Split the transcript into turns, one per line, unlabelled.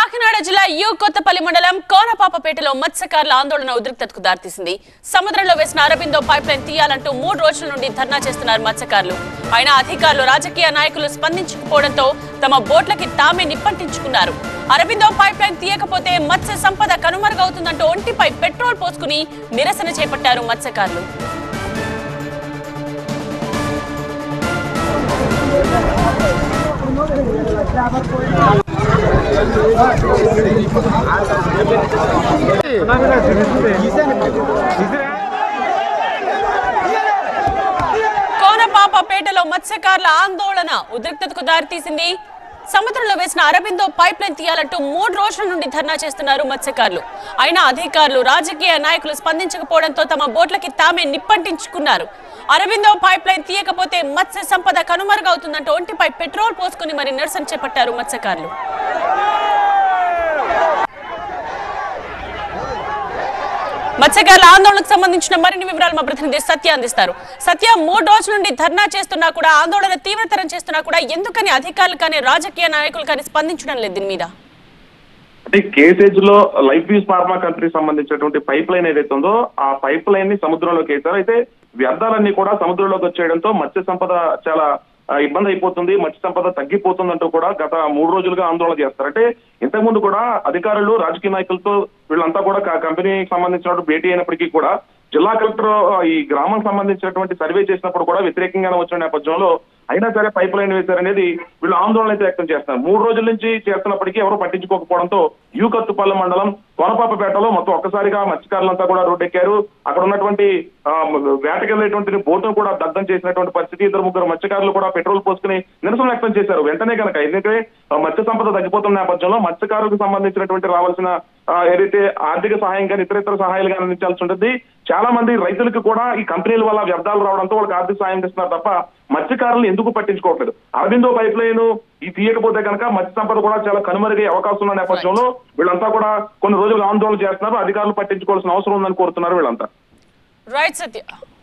కాకినాడ జిల్లా యు కొత్తపల్లి మండలం కోనపాపపేటలో మత్స్యకారుల ఆందోళన ఉద్రిక్తతకు దారితీసింది. సముద్రంలో వేసిన అరబిందో పైప్ లైన్ తీయాలంటూ 3 రోజుల నుండి ధర్నా చేస్తున్నారు మత్స్యకారులు. అయినా అధికారులు, రాజకీయ నాయకులు స్పందించకపోవడంతో తమ బోట్లకి తామే నిప్పంటించుకున్నారు. అరబిందో పైప్ లైన్ తీయకపోతే మత్స్య సంపద కనుమరుగవుతుందంటూ ఒంటిపై పెట్రోల్ పోసుకుని నిరసన చేపట్టారు మత్స్యకారులు. కోనపాపపేటలో మత్స్యకారుల ఆందోళన ఉద్రిక్తతకు దారితీసింది. సముద్రంలో వేసిన అరబిందో పైప్ లైన్ తీయాలంటూ 3 రోజుల నుండి ధర్నా చేస్తున్నారు మత్స్యకారులు. అయినా అధికారులు, రాజకీయ నాయకులు స్పందించకపోవడంతో తమ బోట్లకి తామే నిప్పంటించుకున్నారు. అరబిందో పైప్ లైన్ తీయకపోతే మత్స్య సంపద కనుమరుగవుతుందంటూ ఒంటిపై పెట్రోల్ పోసుకుని మరి నిరసన చేపట్టారు మత్స్యకారులు. మత్స్యకారుల ఆందోళనకు సంబంధించిన మరిన్ని వివరాలు మా ప్రతినిధి సత్య అందిస్తారు. సత్య, 3 రోజుల నుండి ధర్నా చేస్తున్నా కూడా, ఆందోళన తీవ్రతరం చేస్తున్నా కూడా ఎందుకని అధికారులు కానీ, రాజకీయ నాయకులు కానీ స్పందించడం లేదు దీని మీద?
అంటే కేసేజ్ లో లైఫ్ యూజ్ ఫార్మా కంపెనీ సంబంధించినటువంటి పైప్ లైన్ ఏదైతే ఉందో ఆ పైప్ లైన్ ని సముద్రంలోకి వేశారు. అయితే వ్యర్థాలన్నీ కూడా సముద్రంలోకి వచ్చేయడంతో మత్స్య సంపద చాలా ఇబ్బంది అయిపోతుంది, మత్స్య సంపద తగ్గిపోతుందంటూ కూడా గత 3 రోజులుగా ఆందోళన చేస్తారు. అంటే ఇంతకుముందు కూడా అధికారులు, రాజకీయ నాయకులతో వీళ్ళంతా కూడా కంపెనీకి సంబంధించినటువంటి భేటీ అయినప్పటికీ కూడా జిల్లా కలెక్టర్ ఈ గ్రామం సంబంధించినటువంటి సర్వే చేసినప్పుడు కూడా వ్యతిరేకంగానే వచ్చిన నేపథ్యంలో అయినా సరే పైప్ లైన్ వేశారనేది వీళ్ళు ఆందోళన అయితే వ్యక్తం చేస్తున్నారు. 3 రోజుల నుంచి చేస్తున్నప్పటికీ ఎవరు పట్టించుకోకపోవడంతో యు కొత్తపల్లి మండలం కోనపాపపేటలో మొత్తం ఒక్కసారిగా మత్స్యకారులంతా కూడా రోడ్డెక్కారు. అక్కడ ఉన్నటువంటి వేటకెళ్లేటువంటి బోటును కూడా దగ్ధం చేసినటువంటి పరిస్థితి. 2-3 మత్స్యకారులు కూడా పెట్రోల్ పోసుకుని నిరసన వ్యక్తం చేశారు. వెంటనే కనుక ఎందుకంటే మత్స్య సంపద తగ్గిపోతున్న నేపథ్యంలో మత్స్యకారులకు సంబంధించినటువంటి రావాల్సిన ఏదైతే ఆర్థిక సహాయం కానీ ఇతర సహాయాలు కానీ అందించాల్సి ఉంటుంది. చాలా మంది రైతులకు కూడా ఈ కంపెనీల వల్ల వ్యర్థాలు రావడంతో వాళ్ళకి ఆర్థిక సహాయం ఇస్తున్నారు తప్ప మత్స్యకారులు ఎందుకు పట్టించుకోవట్లేదు. అరబిందో పైప్ లైన్ ఈ తీయకపోతే కనుక మత్స్య సంపద కూడా చాలా కనుమరుగే అవకాశం ఉన్న నేపథ్యంలో వీళ్ళంతా కూడా కొన్ని రోజులు ఆందోళన చేస్తున్నారు. అధికారులు పట్టించుకోవాల్సిన అవసరం ఉందని కోరుతున్నారు వీళ్ళంతా.
రైట్ సత్య.